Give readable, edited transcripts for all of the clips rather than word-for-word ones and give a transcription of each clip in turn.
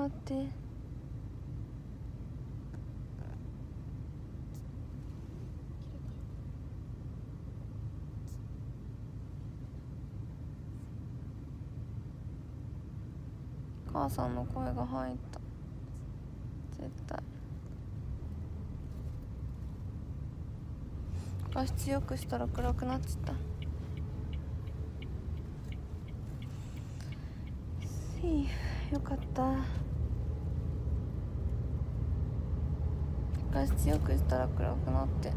待って、母さんの声が入った。絶対画質よくしたら暗くなっちゃった。よかった。画質よくしたら暗くなって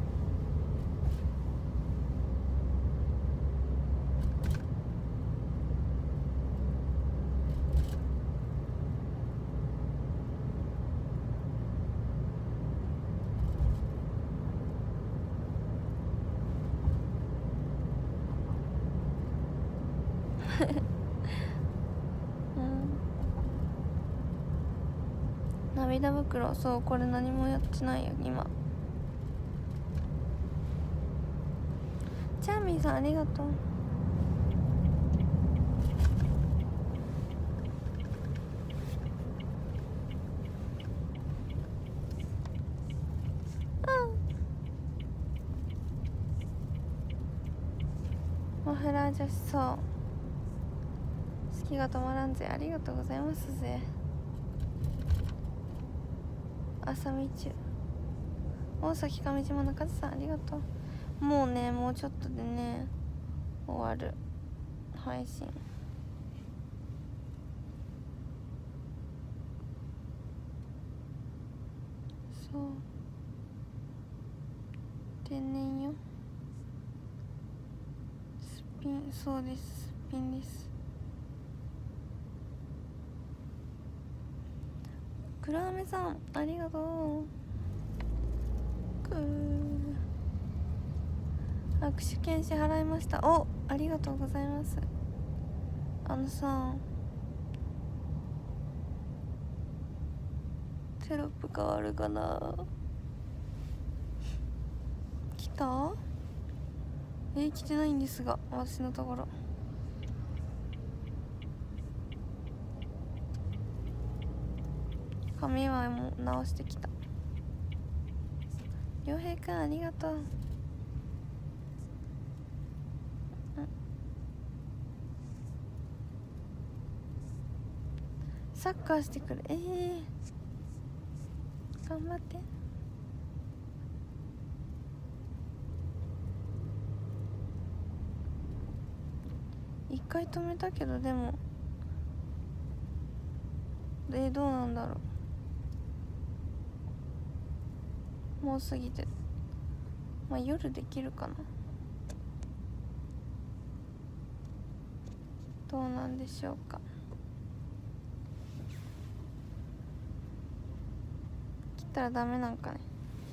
涙袋。そう、これ何もやってないよ今。チャーミーさんありがとう。マフラー女子。そう、好きが止まらんぜ。ありがとうございますぜ。朝道中。大崎上島中津さんありがとう。もうね、もうちょっとでね終わる配信。そう天然よ。すっぴん。そうです、すっぴんです。黒飴さんありがとう。握手券支払いました。お、ありがとうございます。あのさ、テロップ変わるかな。来た？来てないんですが、私のところ。髪はもう直してきた。りょうへいくんありがとう。サッカーしてくる。頑張って。一回止めたけど、でもどうなんだろう。もう過ぎて、まあ夜できるかな。どうなんでしょうか。切ったらダメなんかね。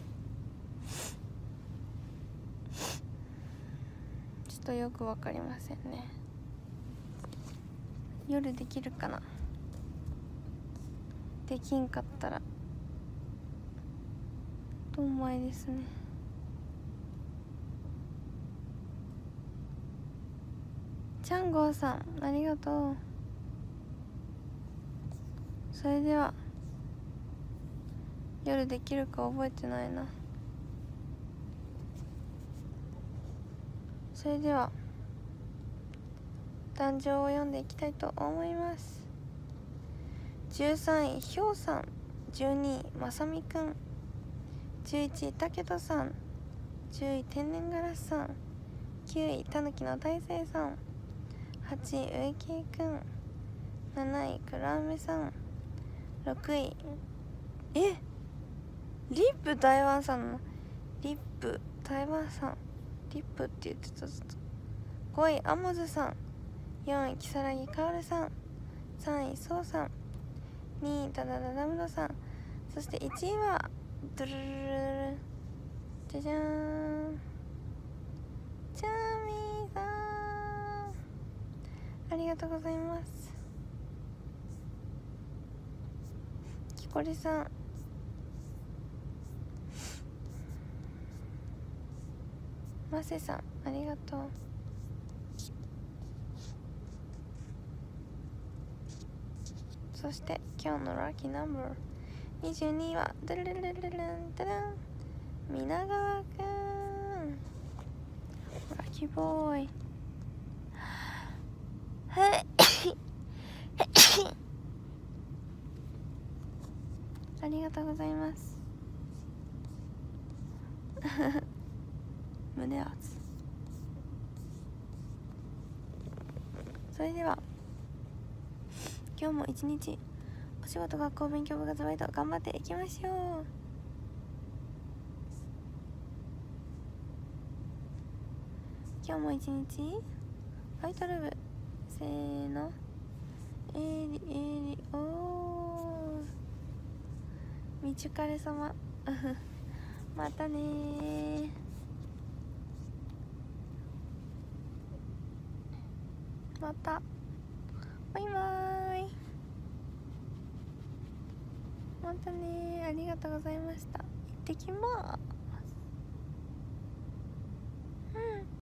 ちょっとよくわかりませんね。夜できるかな。できんかったらどんまいですね。ちゃんごうさんありがとう。それでは夜できるか覚えてないな。それでは壇上を読んでいきたいと思います。13位ひょうさん、12位まさみくん、11位たけとさん、10位天然ガラスさん、9位たぬきの大成さん、8位植木くん、7位くらめさん、6位リップ台湾さんのリップ台湾さん、リップって言ってたずっと。5位アモズさん、4位如月かおるさん、3位そうさん、2位ダダダダムドさん、そして1位はドゥルルルルル、じゃじゃーん、チャーミーさんありがとうございます。きこりさんませさんありがとう。 そして今日のラッキーナンバー22はドゥルルルルルンドゥルン皆川くん、ラッキーボーイ。ありがとうございます。胸熱。それでは今日も一日お仕事、学校、勉強、部活、バイト頑張っていきましょう。今日も一日ファイトルブせーのおーみちゅかれ様またねー。またバイバーイ。またねー。ありがとうございました。行ってきます。